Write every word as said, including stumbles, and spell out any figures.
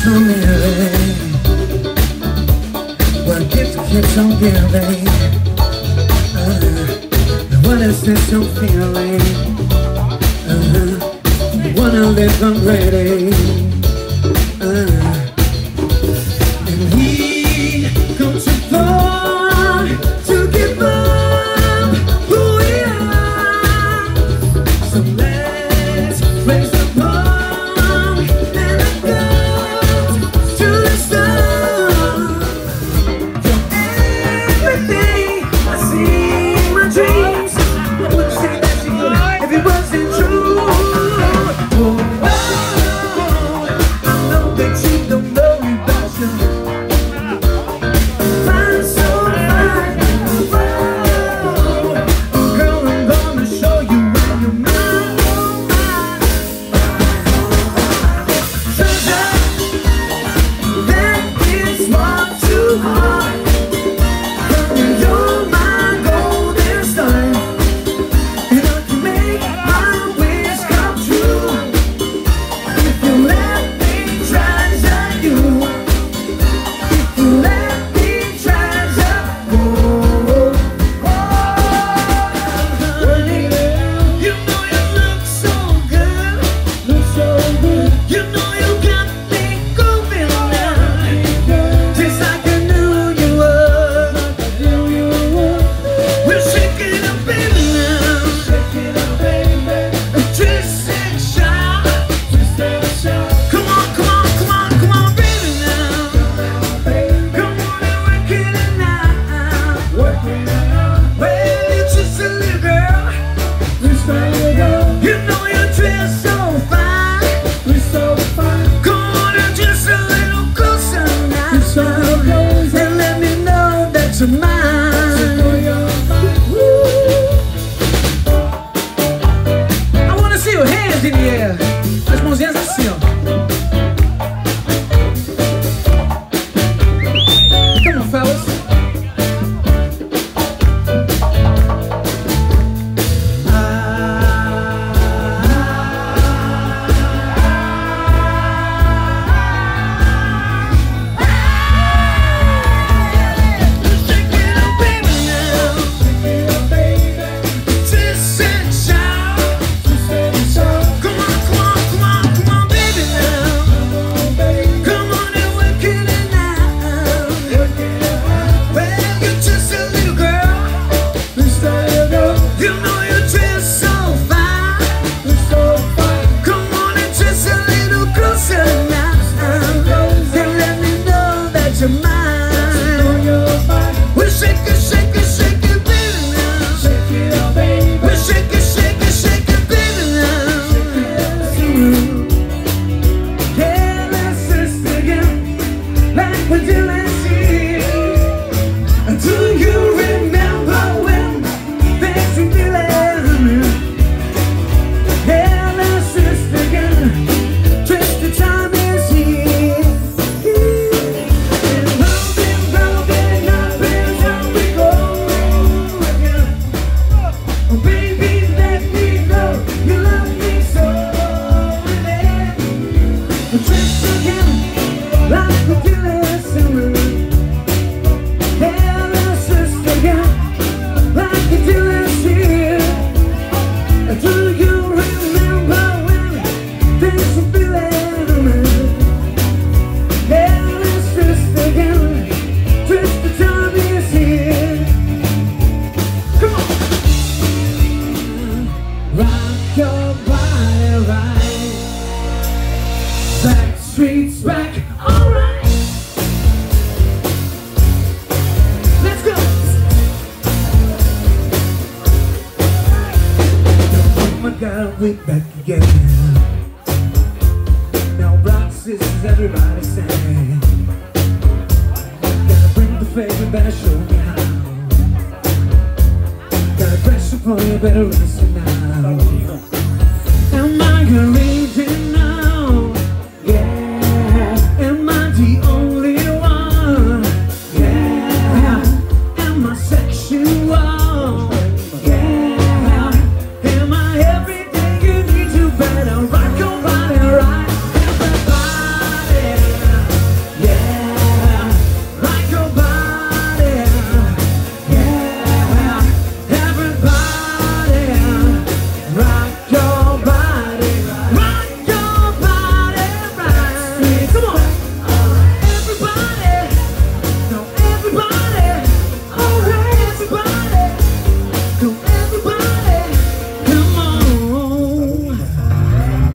keeps on giving. What gift keeps on giving. uh, What is this I'm feeling? uh, Wanna live I'm ready. uh, And we come too far to give up who we are. So let's raise the bar and it goes to the sun. You're everything I see in my dreams. I wouldn't say that to you if it wasn't true. Oh, oh, I know that you don't know about you. As mãozinhas assim, ó. Come on, fellas. Streets back, alright. Let's go. Oh my God, we're back again. Now brothers, sisters, everybody saying, gotta bring the favor, better show me how. Gotta press upon you, better listen now.